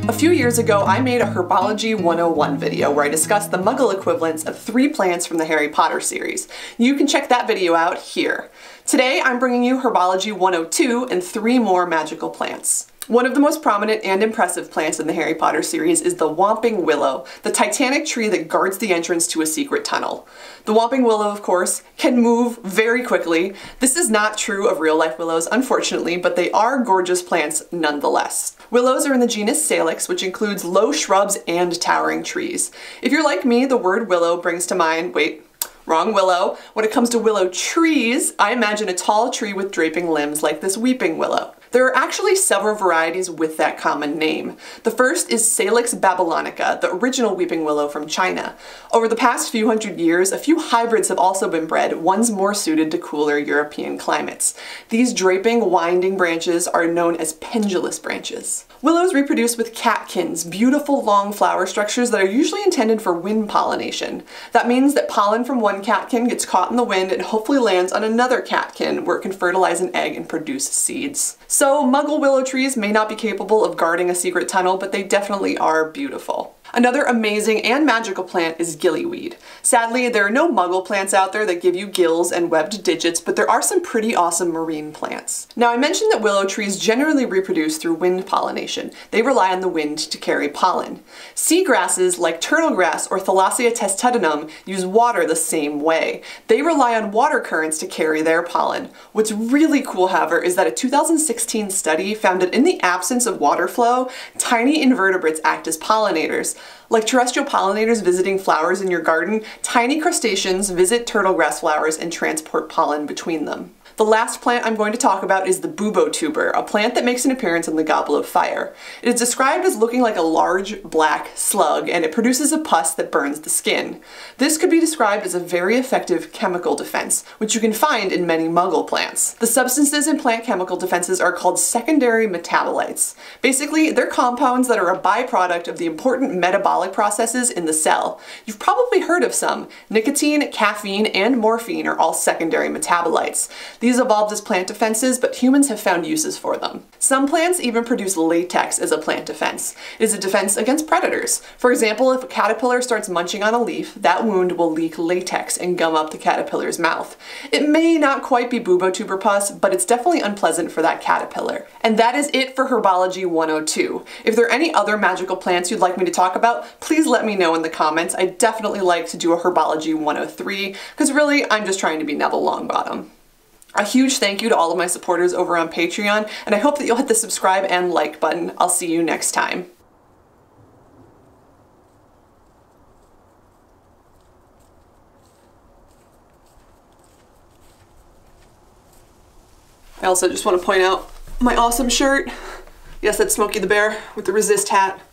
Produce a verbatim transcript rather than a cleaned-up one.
A few years ago, I made a Herbology one oh one video where I discussed the muggle equivalents of three plants from the Harry Potter series. You can check that video out here. Today, I'm bringing you Herbology one oh two and three more magical plants. One of the most prominent and impressive plants in the Harry Potter series is the Whomping Willow, the titanic tree that guards the entrance to a secret tunnel. The Whomping Willow, of course, can move very quickly. This is not true of real-life willows, unfortunately, but they are gorgeous plants nonetheless. Willows are in the genus Salix, which includes low shrubs and towering trees. If you're like me, the word willow brings to mind, wait, wrong willow. When it comes to willow trees, I imagine a tall tree with draping limbs like this weeping willow. There are actually several varieties with that common name. The first is Salix babylonica, the original weeping willow from China. Over the past few hundred years, a few hybrids have also been bred, ones more suited to cooler European climates. These draping, winding branches are known as pendulous branches. Willows reproduce with catkins, beautiful long flower structures that are usually intended for wind pollination. That means that pollen from one catkin gets caught in the wind and hopefully lands on another catkin where it can fertilize an egg and produce seeds. So muggle willow trees may not be capable of guarding a secret tunnel, but they definitely are beautiful. Another amazing and magical plant is Gillyweed. Sadly, there are no muggle plants out there that give you gills and webbed digits, but there are some pretty awesome marine plants. Now, I mentioned that willow trees generally reproduce through wind pollination. They rely on the wind to carry pollen. Seagrasses like turtlegrass or Thalassia testudinum use water the same way. They rely on water currents to carry their pollen. What's really cool, however, is that a two thousand sixteen study found that in the absence of water flow, tiny invertebrates act as pollinators. Like terrestrial pollinators visiting flowers in your garden, tiny crustaceans visit turtlegrass flowers and transport pollen between them. The last plant I'm going to talk about is the Bubotuber, a plant that makes an appearance in the Goblet of Fire. It is described as looking like a large black slug, and it produces a pus that burns the skin. This could be described as a very effective chemical defense, which you can find in many muggle plants. The substances in plant chemical defenses are called secondary metabolites. Basically, they're compounds that are a byproduct of the important metabolic processes in the cell. You've probably heard of some. Nicotine, caffeine, and morphine are all secondary metabolites. These evolved as plant defenses, but humans have found uses for them. Some plants even produce latex as a plant defense. It is a defense against predators. For example, if a caterpillar starts munching on a leaf, that wound will leak latex and gum up the caterpillar's mouth. It may not quite be Bubotuber pus, but it's definitely unpleasant for that caterpillar. And that is it for Herbology one oh two. If there are any other magical plants you'd like me to talk about, please let me know in the comments. I'd definitely like to do a Herbology one oh three, because really, I'm just trying to be Neville Longbottom. A huge thank you to all of my supporters over on Patreon, and I hope that you'll hit the subscribe and like button. I'll see you next time. I also just want to point out my awesome shirt. Yes, that's Smokey the Bear with the Resist hat.